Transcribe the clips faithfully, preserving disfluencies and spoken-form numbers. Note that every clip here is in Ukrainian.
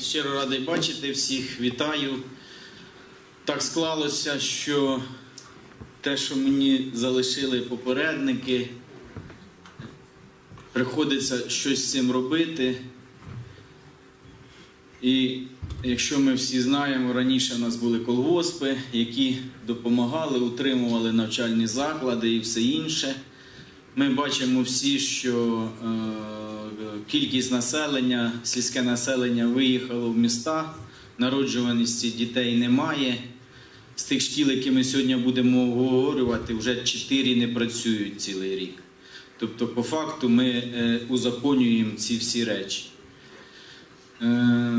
щиро радий бачити всіх, вітаю. Так склалося, що те, що мені залишили попередники, приходиться щось з цим робити. І якщо ми всі знаємо, раніше в нас були колгоспи, які допомагали, утримували навчальні заклади і все інше. Ми бачимо всі, що е, кількість населення, сільське населення виїхало в міста, народжуваності дітей немає. З тих шкіл, які ми сьогодні будемо обговорювати, вже чотири не працюють цілий рік. Тобто, по факту, ми е, узаконюємо ці всі речі. Е,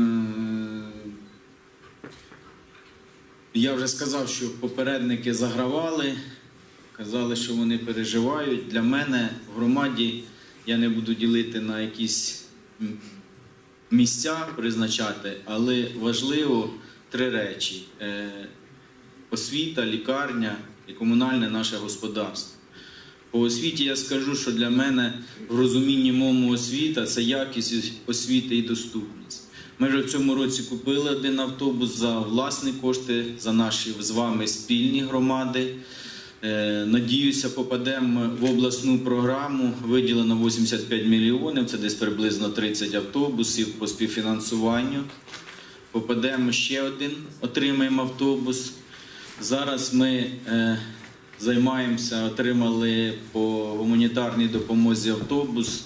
я вже сказав, що попередники загравали. Казали, що вони переживають. Для мене в громаді, я не буду ділити на якісь місця призначати, але важливо три речі. Освіта, лікарня і комунальне наше господарство. По освіті я скажу, що для мене в розумінні моєму освіта – це якість освіти і доступність. Ми вже в цьому році купили один автобус за власні кошти, за наші з вами спільні громади. Надіюся, попадемо в обласну програму, виділено вісімдесят п'ять мільйонів, це десь приблизно тридцять автобусів по співфінансуванню. Попадемо ще один, отримаємо автобус. Зараз ми е, займаємося, отримали по гуманітарній допомозі автобус.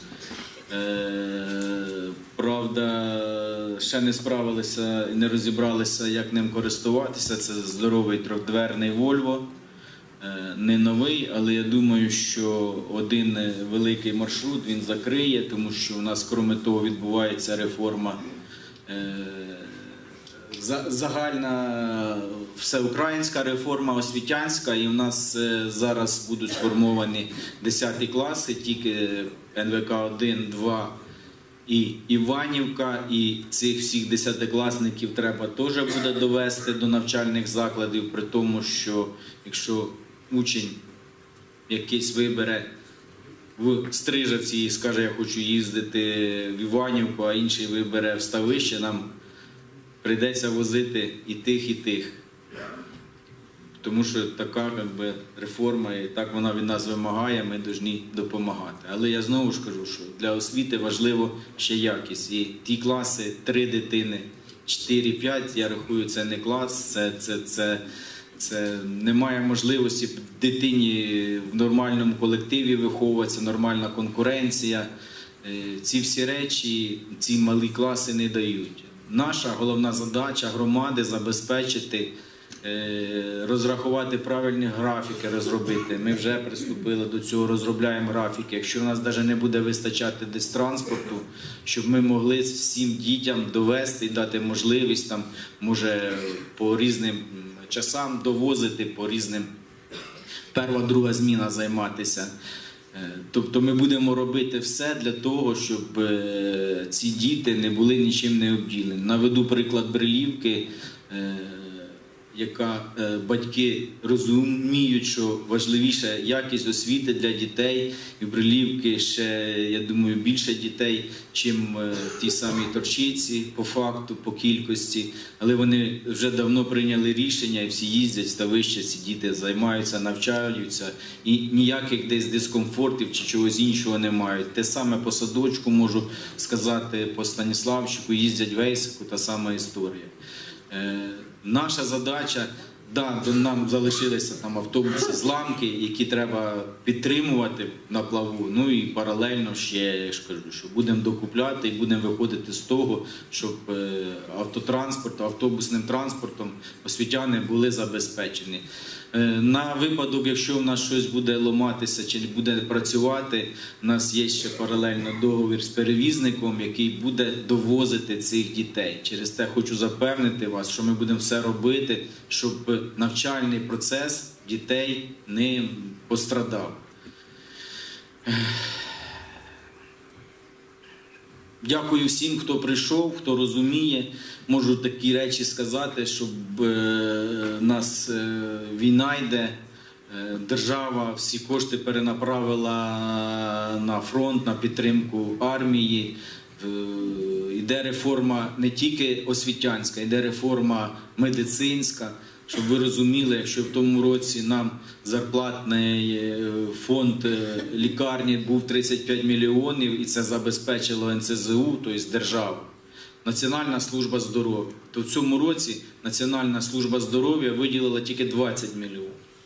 Е, правда, ще не справилися і не розібралися, як ним користуватися. Це здоровий трьохдверний Volvo. Не новий, але я думаю, що один великий маршрут він закриє, тому що у нас, крім того, відбувається реформа загальна, всеукраїнська реформа, освітянська, і у нас зараз будуть сформовані десяті класи, тільки ен ве ка один, два і Іванівка, і цих всіх десятикласників треба теж буде довести до навчальних закладів, при тому, що якщо учень якийсь вибере в Стрижавці і скаже, я хочу їздити в Іванівку, а інший вибере в Ставище, нам прийдеться возити і тих, і тих. Тому що така якби, реформа, і так вона від нас вимагає, ми повинні допомагати. Але я знову ж кажу, що для освіти важливо ще якість. І ті класи, три дитини, чотири-п'ять, я рахую, це не клас, це, це, це, це немає можливості дитині в нормальному колективі виховуватися, нормальна конкуренція. Ці всі речі, ці малі класи не дають. Наша головна задача громади – забезпечити, розрахувати правильні графіки, розробити. Ми вже приступили до цього, розробляємо графіки. Якщо у нас навіть не буде вистачати десь транспорту, щоб ми могли всім дітям довести і дати можливість, там, може, по різним часам довозити, по різним перша, друга зміна займатися. Тобто ми будемо робити все для того, щоб ці діти не були нічим не обділені. Наведу приклад Брилівки, яка батьки розуміють, що важливіша якість освіти для дітей. І в Брилівки ще, я думаю, більше дітей, чим в тій самій Торчиці, по факту, по кількості. Але вони вже давно прийняли рішення і всі їздять в Ставище, ці діти займаються, навчаються. І ніяких десь дискомфортів чи чогось іншого не мають. Те саме по садочку, можу сказати, по Станіславчику, їздять в Ейсику, та сама історія. Наша задача, да, нам залишилися там автобуси, зламки, які треба підтримувати на плаву, ну і паралельно ще, я ж кажу, що будемо докупляти і будемо виходити з того, щоб автотранспортом, автобусним транспортом освітяни були забезпечені. На випадок, якщо в нас щось буде ламатися чи буде працювати, у нас є ще паралельно договір з перевізником, який буде довозити цих дітей. Через те хочу запевнити вас, що ми будемо все робити, щоб навчальний процес дітей не пострадав. Дякую всім, хто прийшов, хто розуміє. Можу такі речі сказати, щоб е, нас е, війна йде, е, держава всі кошти перенаправила на фронт, на підтримку армії. Йде реформа не тільки освітянська, йде реформа медицинська. Щоб ви розуміли, якщо в тому році нам зарплатний фонд лікарні був тридцять п'ять мільйонів, і це забезпечило ен це зе у, тобто держава, Національна служба здоров'я, то в цьому році Національна служба здоров'я виділила тільки двадцять мільйонів.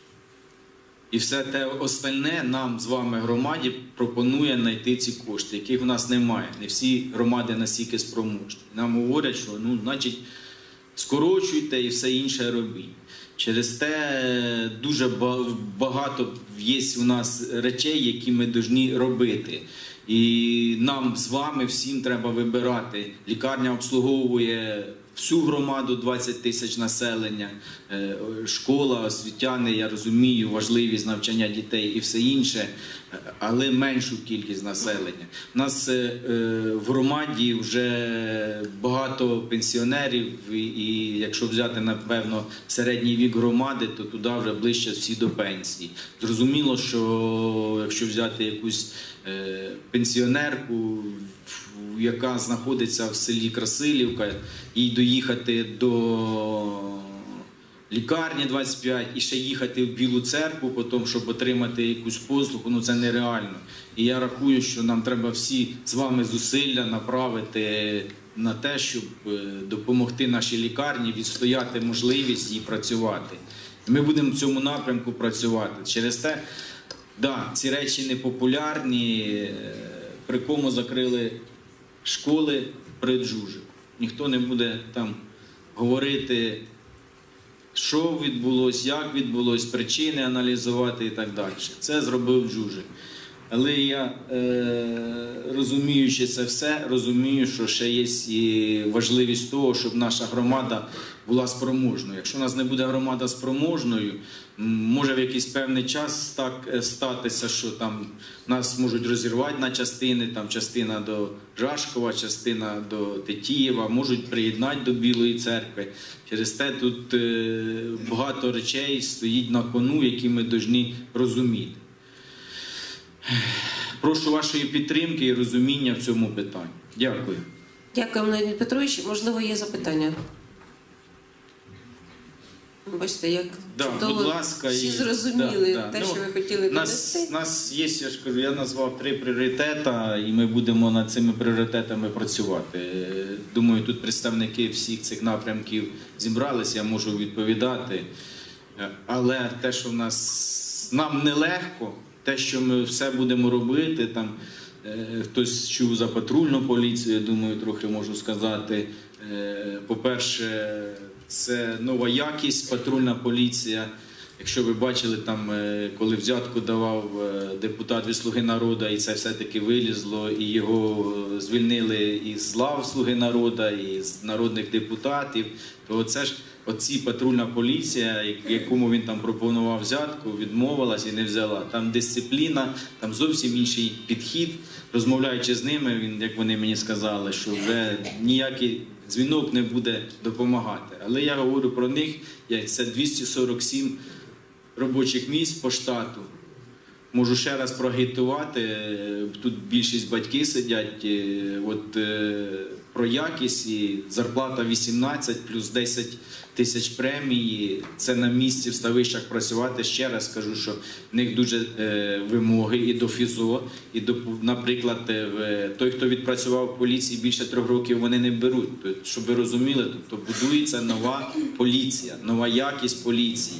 І все те остальне нам з вами, громаді, пропонує знайти ці кошти, яких в нас немає. Не всі громади настільки спроможні. Нам говорять, що, ну, значить, скорочуйте і все інше робіть. Через те дуже багато є у нас речей, які ми повинні робити. І нам з вами всім треба вибирати. Лікарня обслуговує всю громаду, двадцять тисяч населення, школа, освітяни, я розумію, важливість навчання дітей і все інше, але меншу кількість населення. У нас в громаді вже багато пенсіонерів, і якщо взяти, напевно, середній вік громади, то туди вже ближче всі до пенсії. Зрозуміло, що якщо взяти якусь пенсіонерку, яка знаходиться в селі Красилівка, їй доїхати до лікарні двадцять п'ять і ще їхати в Білу Церкву, потім, щоб отримати якусь послугу, ну це нереально. І я рахую, що нам треба всі з вами зусилля направити на те, щоб допомогти нашій лікарні відстояти можливість їй працювати. Ми будемо в цьому напрямку працювати. Через те, да, ці речі непопулярні, при кому закрили школи при Джужі. Ніхто не буде там говорити, що відбулося, як відбулося, причини аналізувати і так далі. Це зробив Джужик. Але я, е, розуміючи це все, розумію, що ще є і важливість того, щоб наша громада була спроможною. Якщо у нас не буде громада спроможною, може в якийсь певний час так статися, що там нас можуть розірвати на частини, там частина до Жашкова, частина до Тетіїва, можуть приєднати до Білої Церкви. Через те тут е, багато речей стоїть на кону, які ми повинні розуміти. Прошу вашої підтримки і розуміння в цьому питанні. Дякую. Дякую, Леонід Петрович. Можливо, є запитання? Бачите, як да, чудово, будь ласка, всі і... зрозуміли да, да. те, ну, що ви хотіли нас, донести. нас є, я ж кажу, я назвав три пріоритети, і ми будемо над цими пріоритетами працювати. Думаю, тут представники всіх цих напрямків зібралися, я можу відповідати. Але те, що в нас нам нелегко, те, що ми все будемо робити, там е, хтось чув за патрульну поліцію, я думаю, трохи можу сказати. Е, по-перше, це нова якість, патрульна поліція. Якщо ви бачили, там, е, коли взятку давав е, депутат від «Слуги народу», і це все-таки вилізло, і його звільнили із лав «Слуги народу», і з народних депутатів, то це ж оці патрульна поліція, якому він там пропонував взятку, відмовилась і не взяла. Там дисципліна, там зовсім інший підхід. Розмовляючи з ними, він, як вони мені сказали, що вже ніякий дзвінок не буде допомагати. Але я говорю про них, це двісті сорок сім робочих місць по штату. Можу ще раз проагітувати, тут більшість батьки сидять, от про якість, і зарплата вісімнадцять плюс десять тисяч премії, це на місці в ставищах працювати. Ще раз кажу, що в них дуже е, вимоги і до ФІЗО, і до, наприклад, е, той, хто відпрацював в поліції більше трьох років, вони не беруть. Тобто, щоб ви розуміли, тобто будується нова поліція, нова якість поліції.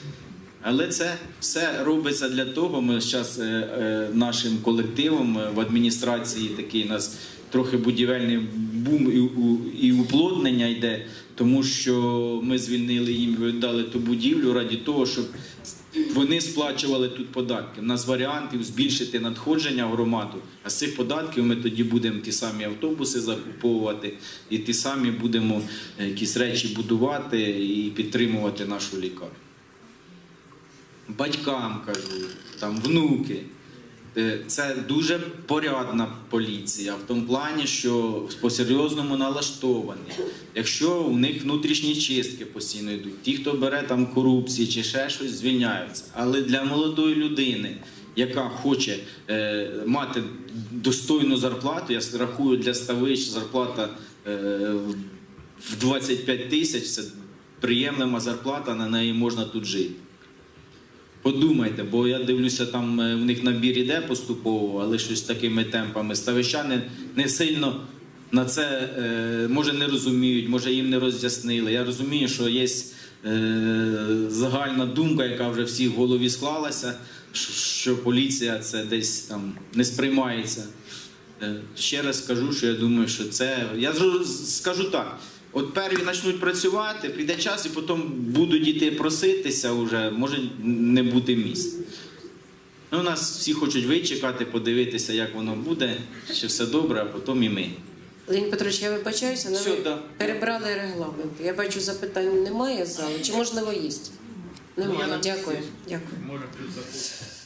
Але це все робиться для того, ми зараз е, е, нашим колективом в адміністрації такий у нас трохи будівельний бум і, у, і уплотнення йде, тому що ми звільнили їм, віддали ту будівлю раді того, щоб вони сплачували тут податки. У нас варіантів збільшити надходження в громаду, а з цих податків ми тоді будемо ті самі автобуси закуповувати і ті самі будемо якісь речі будувати і підтримувати нашу лікарню. Батькам кажу, там внуки. Це дуже порядна поліція, в тому плані, що по-серйозному налаштовані. Якщо у них внутрішні чистки постійно йдуть, ті, хто бере там корупції чи ще щось, звільняються. Але для молодої людини, яка хоче е, мати достойну зарплату, я рахую для ставищ зарплата е, в двадцять п'ять тисяч, це приємлива зарплата, на неї можна тут жити. Подумайте, бо я дивлюся, там е, в них набір іде поступово, але щось такими темпами. Ставищани не сильно на це, е, може, не розуміють, може, їм не роз'яснили. Я розумію, що є е, загальна думка, яка вже всіх в голові склалася, що поліція це десь там не сприймається. Е, ще раз скажу, що я думаю, що це... Я скажу так, от перві почнуть працювати, прийде час і потім будуть іти проситися вже, може не бути місць. Ну, нас всі хочуть вичекати, подивитися, як воно буде, чи все добре, а потім і ми. Леонід Петрович, я вибачаюся, але Все, ви да. перебрали регламент. Я бачу, запитань немає з залу. Чи можливо є? Немає. Ну, я Дякую. написав. Дякую. Може плюс закон.